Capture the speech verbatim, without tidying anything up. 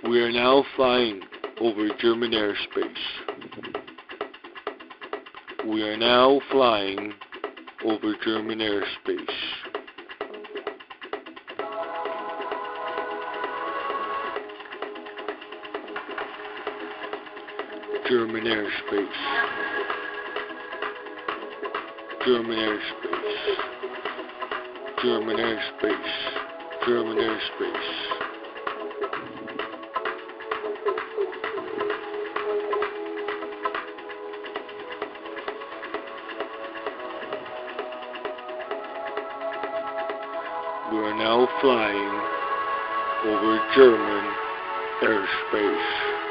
We are now flying over German airspace. We are now flying over German airspace. German airspace. German airspace. German airspace. German airspace. We are now flying over German airspace.